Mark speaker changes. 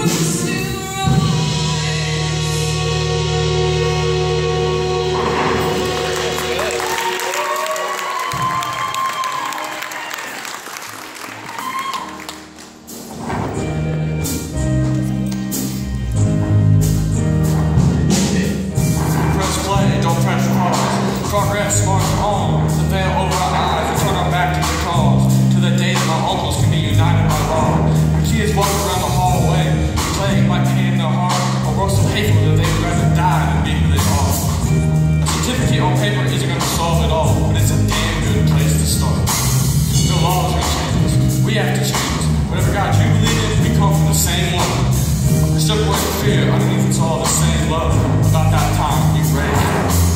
Speaker 1: Progress march on, the veil over our eyes, and turn our back to the cause, to the day that my uncles can be united by law. The kids walk around the hallway, plagued by pain in their heart, or worse so hateful that they would rather die than be who they are. A certificate on paper isn't going to solve it all, but it's a damn good place to start. The laws are going to change us. We have to change. Whatever God you believe in, we come from the same one. Step away from fear, underneath it's all the same love. About that time, be brave.